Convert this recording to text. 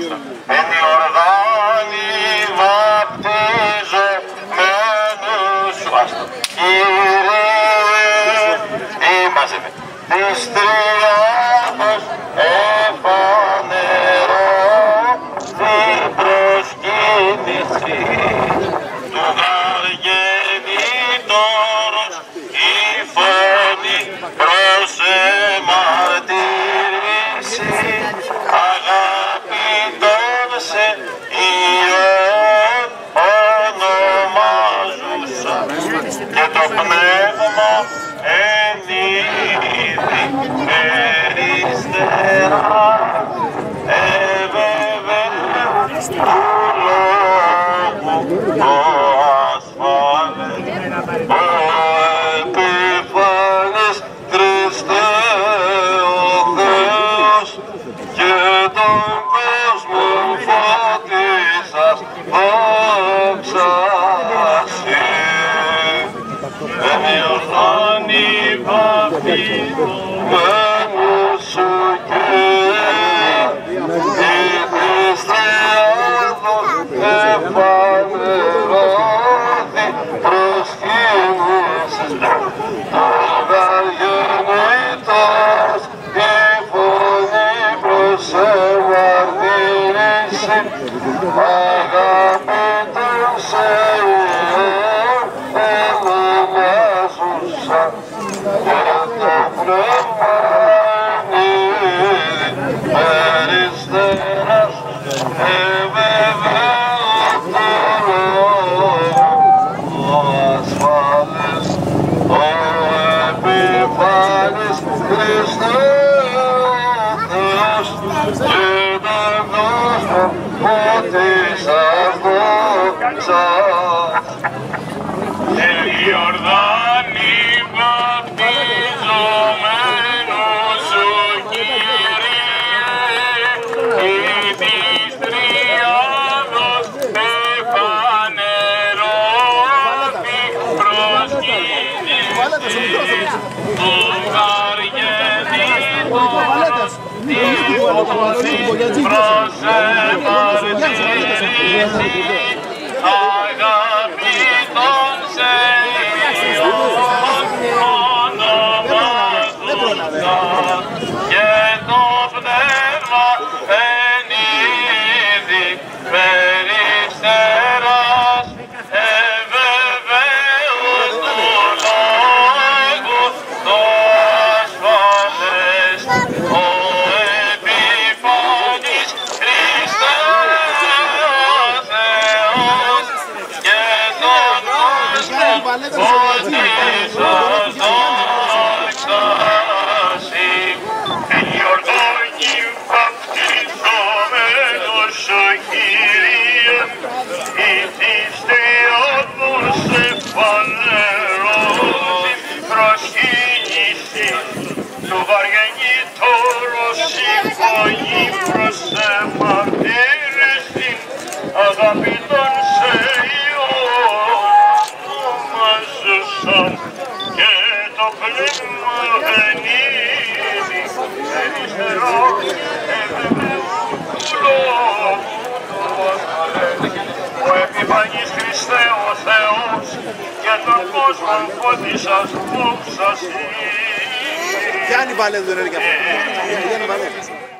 εν Ιορδάνη βαπτιζομένους σου. Κύριε, είμαστε της Τριάδος εφανερώ την προσκύνηση του γαργενήτωρος η φωνή προς εμαρτύρηση αγαπητών σε Υιόν ονομάζουσα και το πνεύμα ενίδη περιστερά ευεβαίως του λόγου το ασφάλες. Ο επιφανής Χριστέ ο Θεός και τον κόσμο φώτισας δόξα Συ. Εν Ιορδάνη βαπτιζομένους σου Κύριε, της Τριάδος εφανερώθη προσκύνησης του γαργενήτωρος η φωνή προς εμαρτύρηση αγαπητών σε Υιόν ονομάζουσα και το πνεύμα ενίδη περιστεράς ευεβαίως του λόγου ασφάλες. Ο επιφανής Χριστέ ο Θεός και τον κόσμο φώτισας δόξα. Εν Ιορδάνη βαπτιζομένους σου Κύριε, ή της Τριάδος εφανερώθη προσκύνηση του γαργενήτωρος η φωνή προς εμαρτύρηση αγαπητών σε Υιόν ονομάζουσα και το πνεύμα ενίδη περιστεράς ευεβαίως του λόγου το ασφαλές. Ο επιφανής Χριστέ ο Θεός και τον κόσμο φώτισας δόξα Συ. Εν Ιορδάνη βαπτιζομένους σου Κύριε, ή της Τριάδος εφανερώθη προσκύνηση του γαργενήτωρος η φωνή προς εμαρτύρηση αγαπητών σε Υιόν ονομάζουσα και το πνεύμα ενίδη περιστεράς ευεβαίως του λόγου το ασφαλές. Ο επιφανής Χριστέ ο Θεός και τον κόσμο φώτισας δόξα Συ. Γιάννη Βαλένδο είναι και αυτό.